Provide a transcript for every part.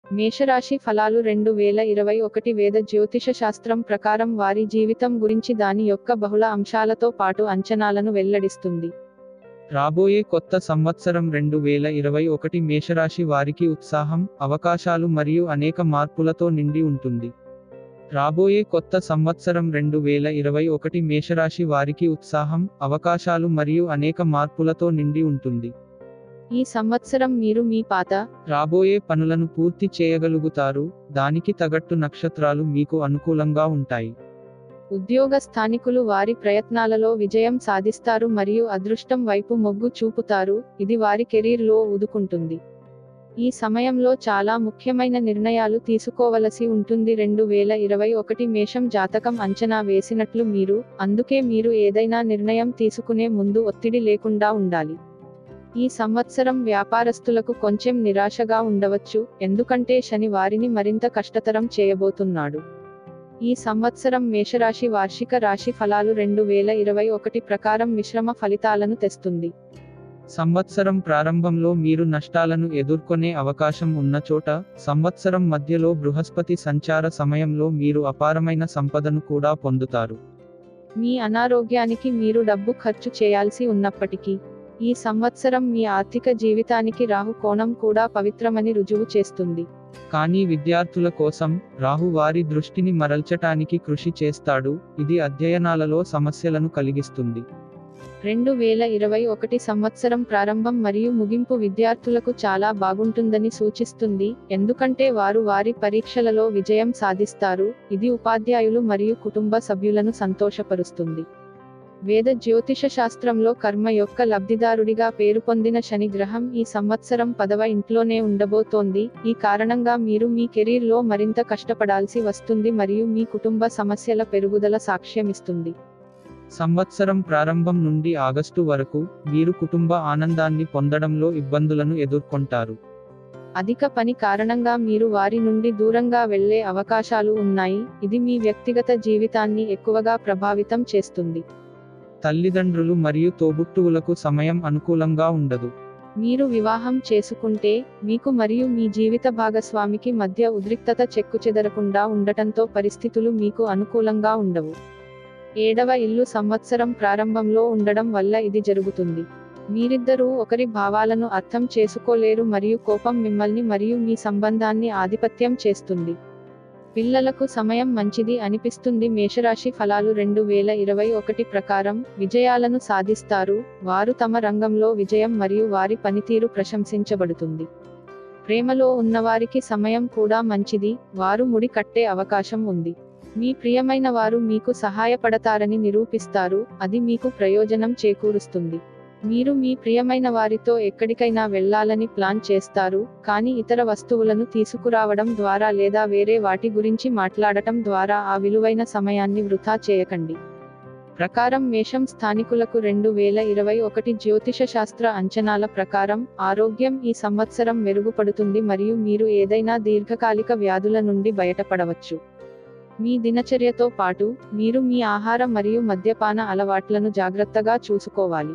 మేషరాశి ఫలాలు 2021 వేద జ్యోతిష శాస్త్రం ప్రకారం వారి జీవితం గురించి దాని యొక్క బహుళ అంశాలతో పాటు అంచనాలను వెల్లడిస్తుంది. రాబోయే కొత్త సంవత్సరం 2021 మేషరాశి వారికి ఉత్సాహం, అవకాశాలు మరియు అనేక మార్పులతో నిండి ఉంటుంది. రాబోయే కొత్త సంవత్సరం 2021 మేషరాశి వారికి ఉత్సాహం, అవకాశాలు మరియు అనేక మార్పులతో నిండి ఉంటుంది. ఈ సంవత్సరం మీరు మీ పాత, రాబోయే పనులను పూర్తి చేయగలుగుతారు, దానికి తగట్టు నక్షత్రాలు మీకు అనుకూలంగా ఉంటాయి. ఉద్యోగ స్థానికులు వారి ప్రయత్నాలలో విజయం సాధిస్తారు మరియు అదృష్టం వైపు మొగ్గు చూపుతారు, ఇది వారి కెరీర్లో ఊదుకుంటుంది. ఈ సమయంలో చాలా ముఖ్యమైన నిర్ణయాలు తీసుకోవలసి ఉంటుంది. 2021 మేషం జాతకం అంచనా వేసినట్లు మీరు, అందుకే మీరు ఏదైనా నిర్ణయం తీసుకునే ముందు ఒత్తిడి లేకుండా ఉండాలి. ఈ సంవత్సరం వ్యాపారస్తులకు కొంచెం నిరాశగా ఉండవచ్చు, ఎందుకంటే శని వారిని మరింత కష్టతరం చేయబోతున్నాడు. ఈ సంవత్సరం మేషరాశి వార్షిక రాశి ఫలాలు 2021 ప్రకారం మిశ్రమ ఫలితాలను తెస్తుంది. సంవత్సరం ప్రారంభంలో మీరు నష్టాలను ఎదుర్కొనే అవకాశం ఉన్న చోట, సంవత్సరం మధ్యలో బృహస్పతి సంచార సమయంలో మీరు అపారమైన సంపదను కూడా పొందుతారు. మీ అనారోగ్యానికి మీరు డబ్బు ఖర్చు చేయాల్సి ఉన్నప్పటికీ, ఈ సంవత్సరం మీ ఆర్థిక జీవితానికి రాహు కోణం కూడా పవిత్రమని రుజువు చేస్తుంది. కానీ విద్యార్థుల కోసం, రాహు వారి దృష్టిని మరల్చటానికి కృషి చేస్తాడు, ఇది అధ్యయనాలలో సమస్యలను కలిగిస్తుంది. 2021 సంవత్సరం ప్రారంభం మరియు ముగింపు విద్యార్థులకు చాలా బాగుంటుందని సూచిస్తుంది, ఎందుకంటే వారు వారి పరీక్షలలో విజయం సాధిస్తారు, ఇది ఉపాధ్యాయులు మరియు కుటుంబ సభ్యులను సంతోషపరుస్తుంది. వేద జ్యోతిష శాస్త్రంలో కర్మ యొక్క లబ్ధిదారుడిగా పేరు పొందిన శని గ్రహం ఈ సంవత్సరం 10వ ఇంట్లోనే ఉండబోతోంది, ఈ కారణంగా మీరు మీ కెరీర్లో మరింత కష్టపడాల్సి వస్తుంది మరియు మీ కుటుంబ సమస్యల పెరుగుదల సాక్ష్యమిస్తుంది. సంవత్సరం ప్రారంభం నుండి ఆగస్టు వరకు, మీరు కుటుంబ ఆనందాన్ని పొందడంలో ఇబ్బందులను ఎదుర్కొంటారు. అధిక పని కారణంగా మీరు వారి నుండి దూరంగా వెళ్లే అవకాశాలు ఉన్నాయి, ఇది మీ వ్యక్తిగత జీవితాన్ని ఎక్కువగా ప్రభావితం చేస్తుంది. తల్లిదండ్రులు మరియు తోబుట్టువులకు సమయం అనుకూలంగా ఉండదు. మీరు వివాహం చేసుకుంటే, మీకు మరియు మీ జీవిత భాగస్వామికి మధ్య ఉద్రిక్తత చెక్కుచెదరకుండా ఉండటంతో పరిస్థితులు మీకు అనుకూలంగా ఉండవు. 7వ ఇల్లు సంవత్సరం ప్రారంభంలో ఉండడం వల్ల ఇది జరుగుతుంది. మీరిద్దరూ ఒకరి భావాలను అర్థం చేసుకోలేరు మరియు కోపం మిమ్మల్ని మరియు మీ సంబంధాన్ని ఆధిపత్యం చేస్తుంది. పిల్లలకు సమయం మంచిది అనిపిస్తుంది. మేషరాశి ఫలాలు 2021 ప్రకారం, విజయాలను సాధిస్తారు, వారు తమ రంగంలో విజయం మరియు వారి పనితీరు ప్రశంసించబడుతుంది. ప్రేమలో ఉన్నవారికి సమయం కూడా మంచిది, వారు ముడి కట్టే అవకాశం ఉంది. మీ ప్రియమైన వారు మీకు సహాయపడతారని నిరూపిస్తారు, అది మీకు ప్రయోజనం చేకూరుస్తుంది. మీరు మీ ప్రియమైన వారితో ఎక్కడికైనా వెళ్లాలని ప్లాన్ చేస్తారు, కానీ ఇతర వస్తువులను తీసుకురావడం ద్వారా లేదా వేరే వాటి గురించి మాట్లాడటం ద్వారా ఆ విలువైన సమయాన్ని వృథా చేయకండి. ప్రకారం మేషం స్థానికులకు 2021 జ్యోతిష శాస్త్ర అంచనాల ప్రకారం, ఆరోగ్యం ఈ సంవత్సరం మెరుగుపడుతుంది మరియు మీరు ఏదైనా దీర్ఘకాలిక వ్యాధుల నుండి బయటపడవచ్చు. మీ దినచర్యతో పాటు, మీరు మీ ఆహార మరియు మద్యపాన అలవాట్లను జాగ్రత్తగా చూసుకోవాలి.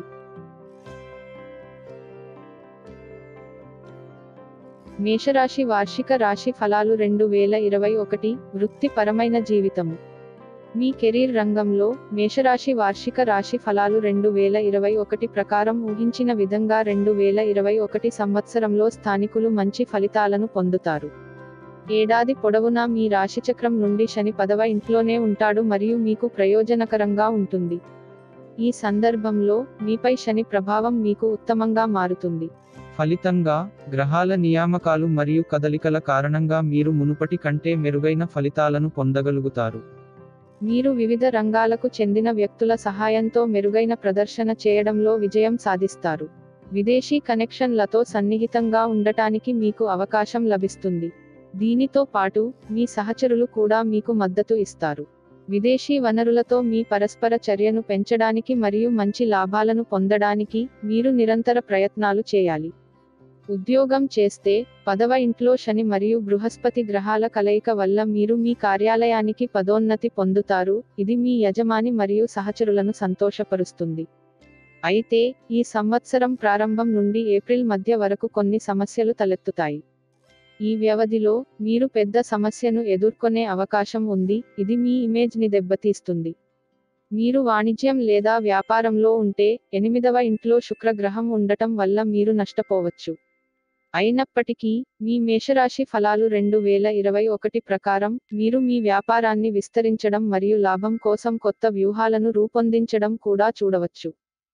మేషరాశి వార్షిక రాశి ఫలాలు 2021 వృత్తిపరమైన జీవితము. మీ కెరీర్ రంగంలో, మేషరాశి వార్షిక రాశి ఫలాలు 2021 ప్రకారం ఊహించిన విధంగా 2021 సంవత్సరంలో స్థానికులు మంచి ఫలితాలను పొందుతారు. ఏడాది పొడవునా మీ రాశిచక్రం నుండి శని 10వ ఇంట్లోనే ఉంటాడు మరియు మీకు ప్రయోజనకరంగా ఉంటుంది. ఈ సందర్భంలో, మీపై శని ప్రభావం మీకు ఉత్తమంగా మారుతుంది. ఫలితంగా, గ్రహాల నియామకాలు మరియు కదలికల కారణంగా మీరు మునుపటి కంటే మెరుగైన ఫలితాలను పొందగలుగుతారు. మీరు వివిధ రంగాలకు చెందిన వ్యక్తుల సహాయంతో మెరుగైన ప్రదర్శన చేయడంలో విజయం సాధిస్తారు. విదేశీ కనెక్షన్లతో సన్నిహితంగా ఉండటానికి మీకు అవకాశం లభిస్తుంది. దీనితో పాటు, మీ సహచరులు కూడా మీకు మద్దతు ఇస్తారు. విదేశీ వనరులతో మీ పరస్పర చర్యను పెంచడానికి మరియు మంచి లాభాలను పొందడానికి, మీరు నిరంతర ప్రయత్నాలు చేయాలి. ఉద్యోగం చేస్తే, 10వ ఇంట్లో శని మరియు బృహస్పతి గ్రహాల కలయిక వల్ల మీరు మీ కార్యాలయానికి పదోన్నతి పొందుతారు, ఇది మీ యజమాని మరియు సహచరులను సంతోషపరుస్తుంది. అయితే, ఈ సంవత్సరం ప్రారంభం నుండి ఏప్రిల్ మధ్య వరకు కొన్ని సమస్యలు తలెత్తుతాయి. ఈ వ్యవధిలో మీరు పెద్ద సమస్యను ఎదుర్కొనే అవకాశం ఉంది, ఇది మీ ఇమేజ్ని దెబ్బతీస్తుంది. మీరు వాణిజ్యం లేదా వ్యాపారంలో ఉంటే 8వ ఇంట్లో శుక్రగ్రహం ఉండటం వల్ల మీరు నష్టపోవచ్చు. అయినప్పటికీ మీ మేషరాశి ఫలాలు 2021 ప్రకారం మీరు మీ వ్యాపారాన్ని విస్తరించడం మరియు లాభం కోసం కొత్త వ్యూహాలను రూపొందించడం కూడా చూడవచ్చు.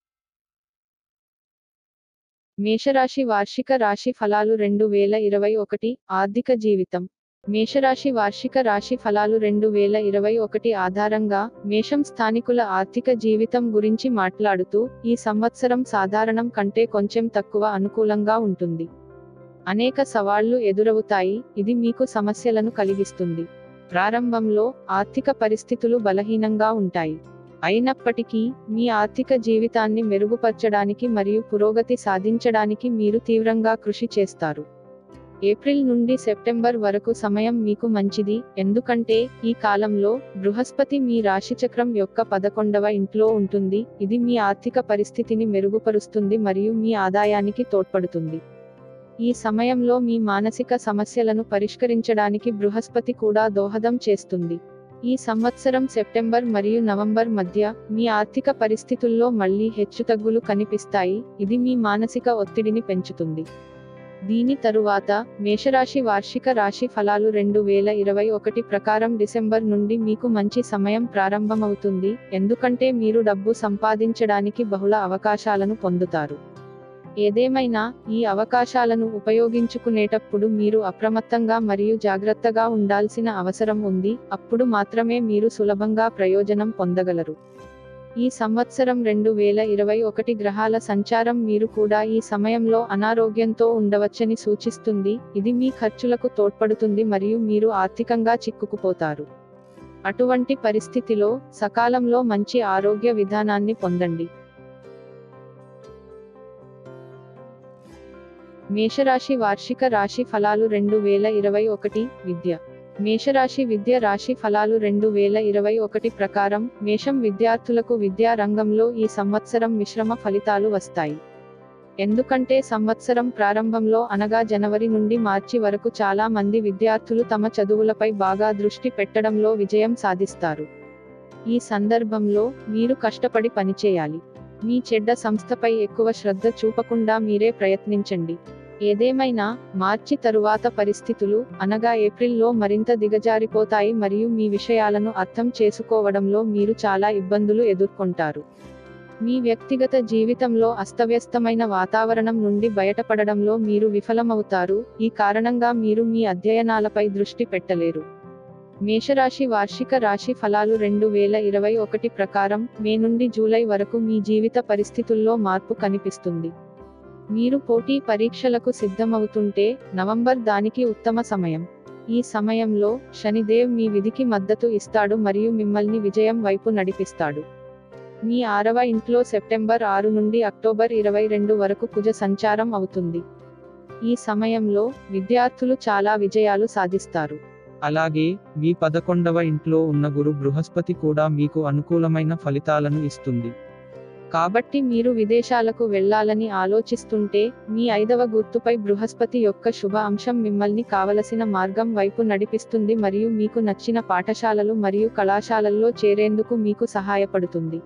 మేషరాశి వార్షిక రాశి ఫలాలు 2021 ఆర్థిక జీవితం. మేషరాశి వార్షిక రాశి ఫలాలు 2021 ఆధారంగా మేషం స్థానికుల ఆర్థిక జీవితం గురించి మాట్లాడుతూ, ఈ సంవత్సరం సాధారణం కంటే కొంచెం తక్కువ అనుకూలంగా ఉంటుంది. అనేక సవాళ్లు ఎదురవుతాయి, ఇది మీకు సమస్యలను కలిగిస్తుంది. ప్రారంభంలో ఆర్థిక పరిస్థితులు బలహీనంగా ఉంటాయి. అయినప్పటికీ మీ ఆర్థిక జీవితాన్ని మెరుగుపరచడానికి మరియు పురోగతి సాధించడానికి మీరు తీవ్రంగా కృషి చేస్తారు. ఏప్రిల్ నుండి సెప్టెంబర్ వరకు సమయం మీకు మంచిది, ఎందుకంటే ఈ కాలంలో బృహస్పతి మీ రాశిచక్రం యొక్క 11వ ఇంట్లో ఉంటుంది, ఇది మీ ఆర్థిక పరిస్థితిని మెరుగుపరుస్తుంది మరియు మీ ఆదాయానికి తోడ్పడుతుంది. ఈ సమయంలో మీ మానసిక సమస్యలను పరిష్కరించడానికి బృహస్పతి కూడా దోహదం చేస్తుంది. ఈ సంవత్సరం సెప్టెంబర్ మరియు నవంబర్ మధ్య మీ ఆర్థిక పరిస్థితుల్లో మళ్లీ హెచ్చుతగ్గులు కనిపిస్తాయి, ఇది మీ మానసిక ఒత్తిడిని పెంచుతుంది. దీని తరువాత మేషరాశి వార్షిక రాశి ఫలాలు 2021 ప్రకారం డిసెంబర్ నుండి మీకు మంచి సమయం ప్రారంభమవుతుంది, ఎందుకంటే మీరు డబ్బు సంపాదించడానికి బహుళ అవకాశాలను పొందుతారు. ఏదేమైనా ఈ అవకాశాలను ఉపయోగించుకునేటప్పుడు మీరు అప్రమత్తంగా మరియు జాగ్రత్తగా ఉండాల్సిన అవసరం ఉంది, అప్పుడు మాత్రమే మీరు సులభంగా ప్రయోజనం పొందగలరు. ఈ సంవత్సరం 2021 గ్రహాల సంచారం మీరు కూడా ఈ సమయంలో అనారోగ్యంతో ఉండవచ్చని సూచిస్తుంది, ఇది మీ ఖర్చులకు తోడ్పడుతుంది మరియు మీరు ఆర్థికంగా చిక్కుకుపోతారు. అటువంటి పరిస్థితిలో సకాలంలో మంచి ఆరోగ్య విధానాన్ని పొందండి. మేషరాశి వార్షిక రాశి ఫలాలు 2021 విద్య. మేషరాశి విద్య రాశి ఫలాలు 2021 ప్రకారం మేషం విద్యార్థులకు విద్యా రంగంలో ఈ సంవత్సరం మిశ్రమ ఫలితాలు వస్తాయి. ఎందుకంటే సంవత్సరం ప్రారంభంలో అనగా జనవరి నుండి మార్చి వరకు చాలా మంది విద్యార్థులు తమ చదువులపై బాగా దృష్టి పెట్టడంలో విజయం సాధిస్తారు. ఈ సందర్భంలో మీరు కష్టపడి పనిచేయాలి. మీ చెడ్డ సంస్థపై ఎక్కువ శ్రద్ధ చూపకుండా మీరే ప్రయత్నించండి. ఏదేమైనా మార్చి తరువాత పరిస్థితులు, అనగా ఏప్రిల్లో మరింత దిగజారిపోతాయి మరియు మీ విషయాలను అర్థం చేసుకోవడంలో మీరు చాలా ఇబ్బందులు ఎదుర్కొంటారు. మీ వ్యక్తిగత జీవితంలో అస్తవ్యస్తమైన వాతావరణం నుండి బయటపడడంలో మీరు విఫలమవుతారు, ఈ కారణంగా మీరు మీ అధ్యయనాలపై దృష్టి పెట్టలేరు. మేషరాశి వార్షిక రాశి ఫలాలు 2021 ప్రకారం మే నుండి జూలై వరకు మీ జీవిత పరిస్థితుల్లో మార్పు కనిపిస్తుంది. మీరు పోటీ పరీక్షలకు సిద్ధమవుతుంటే నవంబర్ దానికి ఉత్తమ సమయం. ఈ సమయంలో శనిదేవ్ మీ విధికి మద్దతు ఇస్తాడు మరియు మిమ్మల్ని విజయం వైపు నడిపిస్తాడు. మీ 6వ ఇంట్లో సెప్టెంబర్ 6 నుండి అక్టోబర్ 22 వరకు కుజ సంచారం అవుతుంది. ఈ సమయంలో విద్యార్థులు చాలా విజయాలు సాధిస్తారు. అలాగే మీ 11వ ఇంట్లో ఉన్న గురు బృహస్పతి కూడా మీకు అనుకూలమైన ఫలితాలను ఇస్తుంది. కాబట్టి మీరు విదేశాలకు వెళ్లాలని ఆలోచిస్తుంటే మీ 5వ గుర్తుపై బృహస్పతి యొక్క శుభ అంశం మిమ్మల్ని కావలసిన మార్గం వైపు నడిపిస్తుంది మరియు మీకు నచ్చిన పాఠశాలలు మరియు కళాశాలల్లో చేరేందుకు మీకు సహాయపడుతుంది.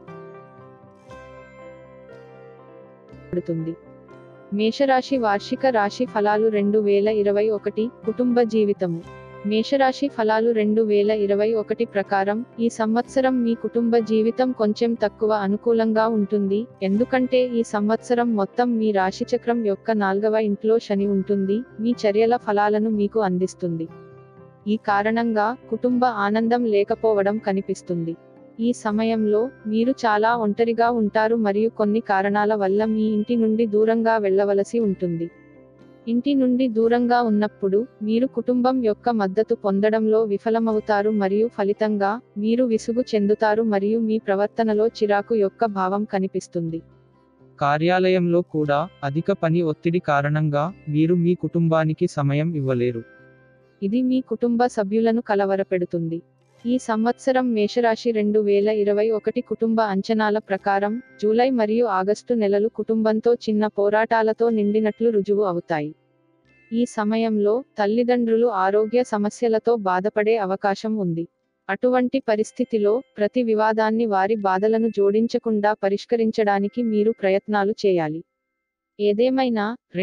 మేషరాశి వార్షిక రాశి ఫలాలు 2021 కుటుంబ జీవితము. మేషరాశి ఫలాలు 2021 ప్రకారం ఈ సంవత్సరం మీ కుటుంబ జీవితం కొంచెం తక్కువ అనుకూలంగా ఉంటుంది, ఎందుకంటే ఈ సంవత్సరం మొత్తం మీ రాశిచక్రం యొక్క 4వ ఇంట్లో శని ఉంటుంది, మీ చర్యల ఫలాలను మీకు అందిస్తుంది. ఈ కారణంగా కుటుంబ ఆనందం లేకపోవడం కనిపిస్తుంది. ఈ సమయంలో మీరు చాలా ఒంటరిగా ఉంటారు మరియు కొన్ని కారణాల వల్ల మీ ఇంటి నుండి దూరంగా వెళ్ళవలసి ఉంటుంది. ఇంటి నుండి దూరంగా ఉన్నప్పుడు మీరు కుటుంబం యొక్క మద్దతు పొందడంలో విఫలమవుతారు మరియు ఫలితంగా మీరు విసుగు చెందుతారు మరియు మీ ప్రవర్తనలో చిరాకు యొక్క భావం కనిపిస్తుంది. కార్యాలయంలో కూడా అధిక పని ఒత్తిడి కారణంగా మీరు మీ కుటుంబానికి సమయం ఇవ్వలేరు. ఇది మీ కుటుంబ సభ్యులను కలవరపెడుతుంది. ఈ సంవత్సరం మేషరాశి 2021 కుటుంబ అంచనాల ప్రకారం జూలై మరియు ఆగస్టు నెలలు కుటుంబంతో చిన్న పోరాటాలతో నిండినట్లు రుజువు అవుతాయి. ఈ సమయంలో తల్లిదండ్రులు ఆరోగ్య సమస్యలతో బాధపడే అవకాశం ఉంది. అటువంటి పరిస్థితిలో ప్రతి వివాదాన్ని వారి బాధలను జోడించకుండా పరిష్కరించడానికి మీరు ప్రయత్నాలు చేయాలి. ఏదేమైనా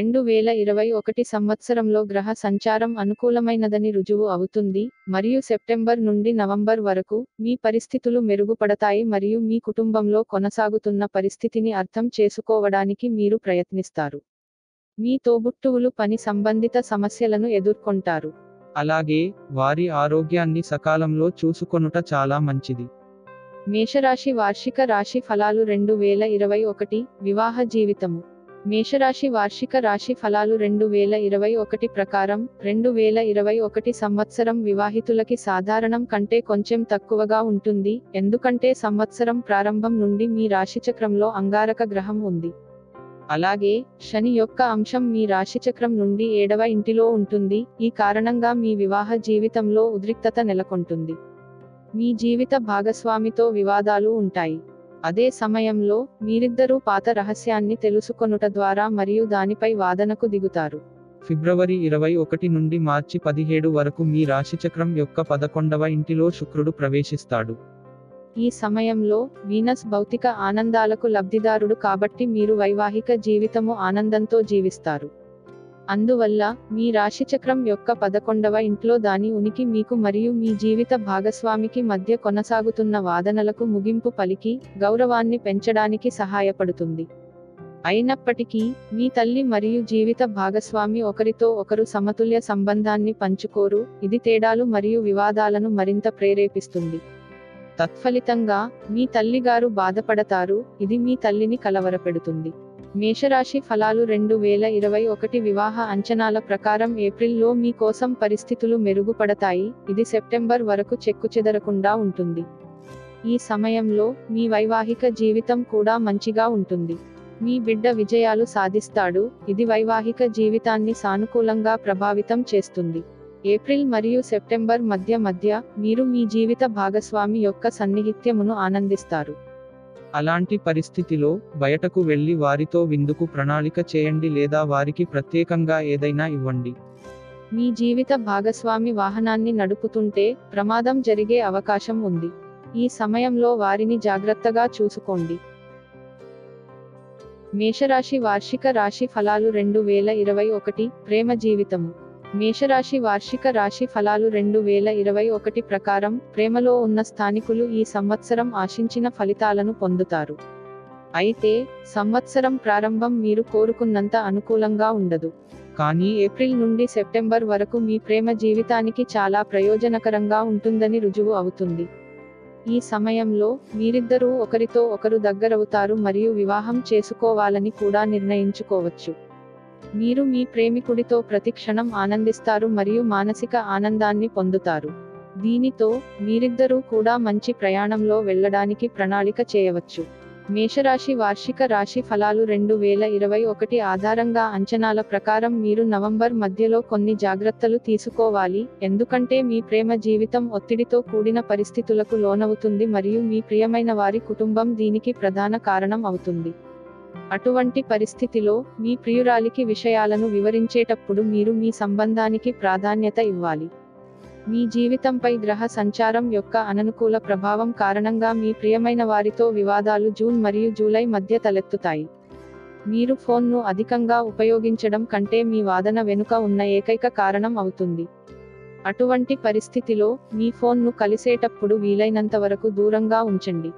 2021 సంవత్సరంలో గ్రహ సంచారం అనుకూలమైనదని రుజువు అవుతుంది, మరియు సెప్టెంబర్ నుండి నవంబర్ వరకు మీ పరిస్థితులు మెరుగుపడతాయి మరియు మీ కుటుంబంలో కొనసాగుతున్న పరిస్థితిని అర్థం చేసుకోవడానికి మీరు ప్రయత్నిస్తారు. మీ తోబుట్టువులు పని సంబంధిత సమస్యలను ఎదుర్కొంటారు. అలాగే వారి ఆరోగ్యాన్ని సకాలంలో చూసుకొనుట చాలా మంచిది. మేషరాశి వార్షిక రాశి ఫలాలు 2021 వివాహ జీవితము. మేషరాశి వార్షిక రాశి ఫలాలు 2021 ప్రకారం 2021 సంవత్సరం వివాహితులకి సాధారణం కంటే కొంచెం తక్కువగా ఉంటుంది, ఎందుకంటే సంవత్సరం ప్రారంభం నుండి మీ రాశిచక్రంలో అంగారక గ్రహం ఉంది. అలాగే శని యొక్క అంశం మీ రాశిచక్రం నుండి 7వ ఇంటిలో ఉంటుంది, ఈ కారణంగా మీ వివాహ జీవితంలో ఉద్రిక్తత నెలకొంటుంది. మీ జీవిత భాగస్వామితో వివాదాలు ఉంటాయి. అదే సమయంలో మీరిద్దరూ పాత రహస్యాన్ని తెలుసుకొనుట ద్వారా మరియు దానిపై వాదనకు దిగుతారు. ఫిబ్రవరి 21 నుండి మార్చి 17 వరకు మీ రాశిచక్రం యొక్క 11వ ఇంటిలో శుక్రుడు ప్రవేశిస్తాడు. ఈ సమయంలో వీనస్ భౌతిక ఆనందాలకు లబ్ధిదారుడు కాబట్టి మీరు వైవాహిక జీవితము ఆనందంతో జీవిస్తారు. అందువల్ల మీ రాశిచక్రం యొక్క 11వ ఇంట్లో దాని ఉనికి మీకు మరియు మీ జీవిత భాగస్వామికి మధ్య కొనసాగుతున్న వాదనలకు ముగింపు పలికి గౌరవాన్ని పెంచడానికి సహాయపడుతుంది. అయినప్పటికీ మీ తల్లి మరియు జీవిత భాగస్వామి ఒకరితో ఒకరు సమతుల్య సంబంధాన్ని పంచుకోరు, ఇది తేడాలు మరియు వివాదాలను మరింత ప్రేరేపిస్తుంది. తత్ఫలితంగా మీ తల్లిగారు బాధపడతారు, ఇది మీ తల్లిని కలవరపెడుతుంది. మేషరాశి ఫలాలు 2021 వివాహ అంచనాల ప్రకారం ఏప్రిల్లో మీ కోసం పరిస్థితులు మెరుగుపడతాయి, ఇది సెప్టెంబర్ వరకు చెక్కుచెదరకుండా ఉంటుంది. ఈ సమయంలో మీ వైవాహిక జీవితం కూడా మంచిగా ఉంటుంది. మీ బిడ్డ విజయాలు సాధిస్తాడు, ఇది వైవాహిక జీవితాన్ని సానుకూలంగా ప్రభావితం చేస్తుంది. ఏప్రిల్ మరియు సెప్టెంబర్ మధ్య మీరు మీ జీవిత భాగస్వామి యొక్క సన్నిహిత్యమును ఆనందిస్తారు. అలాంటి పరిస్థితిలో బయటకు వెళ్లి వారితో విందుకు ప్రణాళిక చేయండి లేదా వారికి ప్రత్యేకంగా ఏదైనా ఇవ్వండి. మీ జీవిత భాగస్వామి వాహనాన్ని నడుపుతుంటే ప్రమాదం జరిగే అవకాశం ఉంది. ఈ సమయంలో వారిని జాగ్రత్తగా చూసుకోండి. మేషరాశి వార్షిక రాశి ఫలాలు 2021 ప్రేమ జీవితము. మేషరాశి వార్షిక రాశి ఫలాలు 2021 ప్రకారం ప్రేమలో ఉన్న స్థానికులు ఈ సంవత్సరం ఆశించిన ఫలితాలను పొందుతారు. అయితే సంవత్సరం ప్రారంభం మీరు కోరుకున్నంత అనుకూలంగా ఉండదు. కానీ ఏప్రిల్ నుండి సెప్టెంబర్ వరకు మీ ప్రేమ జీవితానికి చాలా ప్రయోజనకరంగా ఉంటుందని రుజువు అవుతుంది. ఈ సమయంలో మీరిద్దరూ ఒకరితో ఒకరు దగ్గరవుతారు మరియు వివాహం చేసుకోవాలని కూడా నిర్ణయించుకోవచ్చు. మీరు మీ ప్రేమికుడితో ప్రతిక్షణం ఆనందిస్తారు మరియు మానసిక ఆనందాన్ని పొందుతారు. దీనితో మీరిద్దరూ కూడా మంచి ప్రయాణంలో వెళ్ళడానికి ప్రణాళిక చేయవచ్చు. మేషరాశి వార్షిక రాశి ఫలాలు 2021 ఆధారంగా అంచనాల ప్రకారం మీరు నవంబర్ మధ్యలో కొన్ని జాగ్రత్తలు తీసుకోవాలి, ఎందుకంటే మీ ప్రేమ జీవితం ఒత్తిడితో కూడిన పరిస్థితులకు లోనవుతుంది మరియు మీ ప్రియమైన వారి కుటుంబం దీనికి ప్రధాన కారణం అవుతుంది. అటువంటి పరిస్థితిలో మీ ప్రియురాలికి విషయాలను వివరించేటప్పుడు మీరు మీ సంబంధానికి ప్రాధాన్యత ఇవ్వాలి. మీ జీవితంపై గ్రహ సంచారం యొక్క అననుకూల ప్రభావం కారణంగా మీ ప్రియమైన వారితో వివాదాలు జూన్ మరియు జూలై మధ్య తలెత్తుతాయి. మీరు ఫోన్ను అధికంగా ఉపయోగించడం కంటే మీ వాదన వెనుక ఉన్న ఏకైక కారణం అవుతుంది. అటువంటి పరిస్థితిలో మీ ఫోన్ను కలిసేటప్పుడు వీలైనంతవరకు దూరంగా ఉంచండి.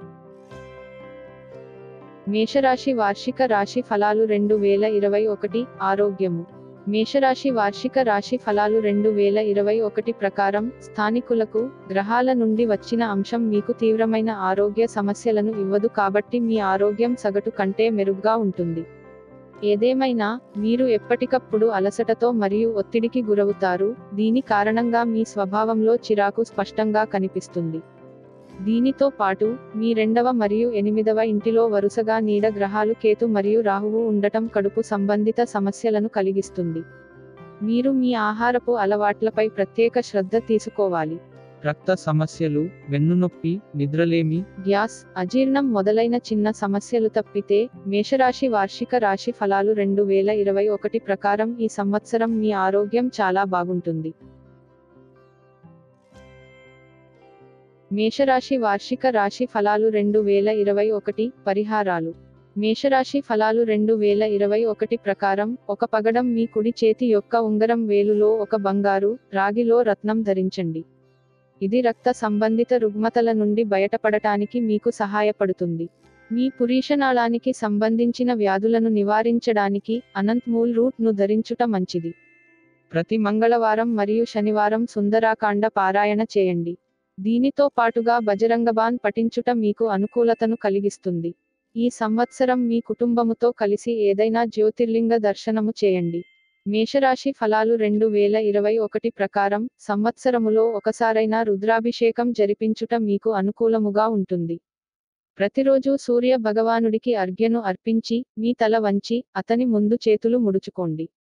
మేషరాశి వార్షిక రాశి ఫలాలు 2021 ఆరోగ్యము. మేషరాశి వార్షిక రాశి ఫలాలు 2021 ప్రకారం స్థానికులకు గ్రహాల నుండి వచ్చిన అంశం మీకు తీవ్రమైన ఆరోగ్య సమస్యలను ఇవ్వదు కాబట్టి మీ ఆరోగ్యం సగటు కంటే మెరుగ్గా ఉంటుంది. ఏదేమైనా మీరు ఎప్పటికప్పుడు అలసటతో మరియు ఒత్తిడికి గురవుతారు, దీని కారణంగా మీ స్వభావంలో చిరాకు స్పష్టంగా కనిపిస్తుంది. దీనితో పాటు మీ 2వ మరియు 8వ ఇంటిలో వరుసగా నీడ గ్రహాలు కేతు మరియు రాహువు ఉండటం కడుపు సంబంధిత సమస్యలను కలిగిస్తుంది. మీరు మీ ఆహారపు అలవాట్లపై ప్రత్యేక శ్రద్ధ తీసుకోవాలి. రక్త సమస్యలు, వెన్నునొప్పి, నిద్రలేమి, గ్యాస్, అజీర్ణం మొదలైన చిన్న సమస్యలు తప్పితే, మేషరాశి వార్షిక రాశి ఫలాలు 2021 ప్రకారం ఈ సంవత్సరం మీ ఆరోగ్యం చాలా బాగుంటుంది. మేషరాశి వార్షిక రాశి ఫలాలు 2021 పరిహారాలు. మేషరాశి ఫలాలు 2021 ప్రకారం, ఒక పగడం మీ కుడి చేతి యొక్క ఉంగరం వేలులో ఒక బంగారు, రాగిలో రత్నం ధరించండి. ఇది రక్త సంబంధిత రుగ్మతల నుండి బయటపడటానికి మీకు సహాయపడుతుంది. మీ పురీషనాళానికి సంబంధించిన వ్యాధులను నివారించడానికి అనంత్ మూల్ రూట్ ను ధరించుట మంచిది. ప్రతి మంగళవారం మరియు శనివారం సుందరాకాండ పారాయణ చేయండి. దీనితో పాటుగా బజరంగబాన్ పఠించుట మీకు అనుకూలతను కలిగిస్తుంది. ఈ సంవత్సరం మీ కుటుంబముతో కలిసి ఏదైనా జ్యోతిర్లింగ దర్శనము చేయండి. మేషరాశి ఫలాలు 2021 ప్రకారం, సంవత్సరములో ఒకసారైనా రుద్రాభిషేకం జరిపించుట మీకు అనుకూలముగా ఉంటుంది. ప్రతిరోజు సూర్య భగవానుడికి అర్ఘ్యను అర్పించి, మీ తల వంచి, అతని ముందు చేతులు ముడుచుకోండి.